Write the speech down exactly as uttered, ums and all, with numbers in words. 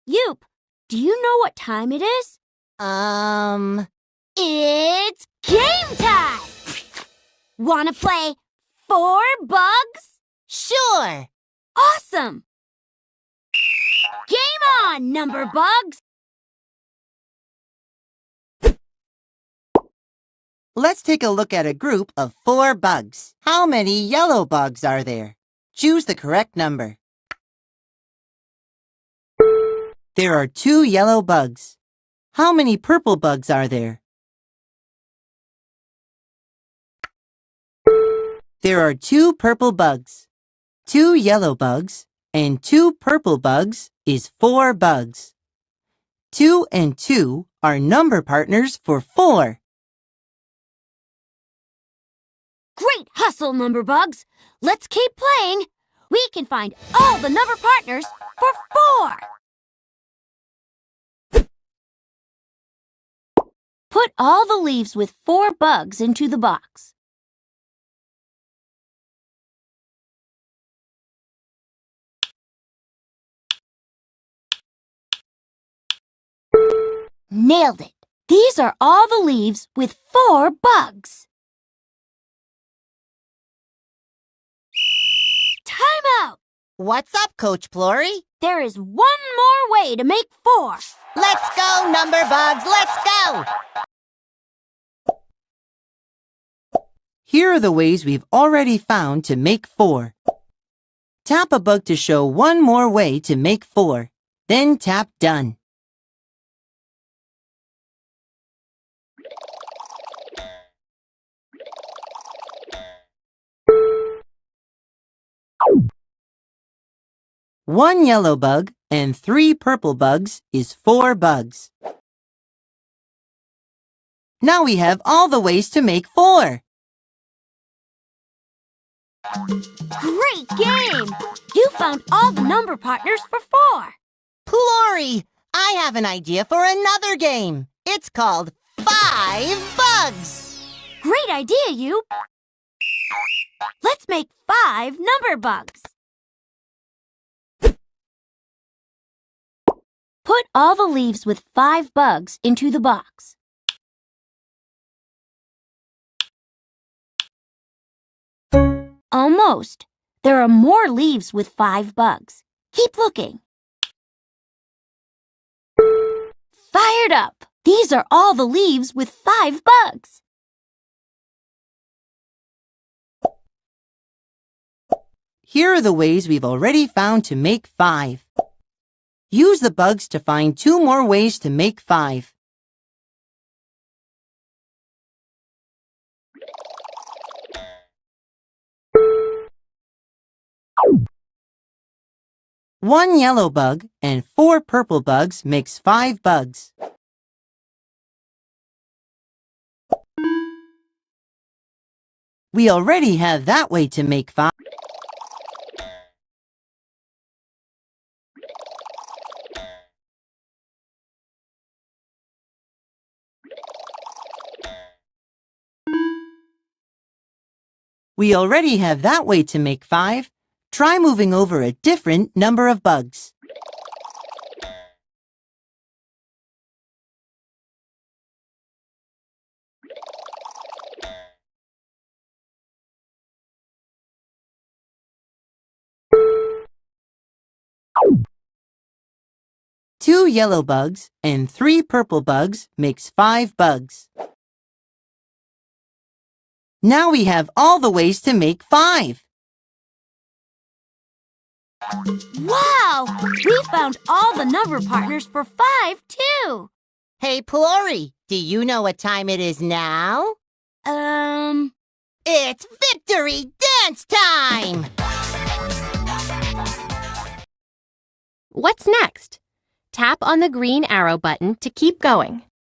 Yoop, do you know what time it is? Um... It's game time! Wanna play four bugs? Sure! Awesome! Game on, number bugs! Let's take a look at a group of four bugs. How many yellow bugs are there? Choose the correct number. There are two yellow bugs. How many purple bugs are there? There are two purple bugs. Two yellow bugs and two purple bugs is four bugs. Two and two are number partners for four. Great hustle, number bugs! Let's keep playing. We can find all the number partners for four. Put all the leaves with four bugs into the box. Nailed it! These are all the leaves with four bugs. Time out! What's up, Coach Flory? There is one more way to make four. Let's go, number bugs! Let's go! Here are the ways we've already found to make four. Tap a bug to show one more way to make four. Then tap Done. One yellow bug and three purple bugs is four bugs. Now we have all the ways to make four. Great game! You found all the number partners for four. Flory, I have an idea for another game. It's called Five Bugs. Great idea, you. Let's make five number bugs. Put all the leaves with five bugs into the box. Almost. There are more leaves with five bugs. Keep looking. Fired up! These are all the leaves with five bugs. Here are the ways we've already found to make five. Use the bugs to find two more ways to make five. One yellow bug and four purple bugs makes five bugs. We already have that way to make five. We already have that way to make five. Try moving over a different number of bugs. Two yellow bugs and three purple bugs makes five bugs. Now we have all the ways to make five. Wow! We found all the number partners for five, too. Hey, Flory, do you know what time it is now? Um... It's victory dance time! What's next? Tap on the green arrow button to keep going.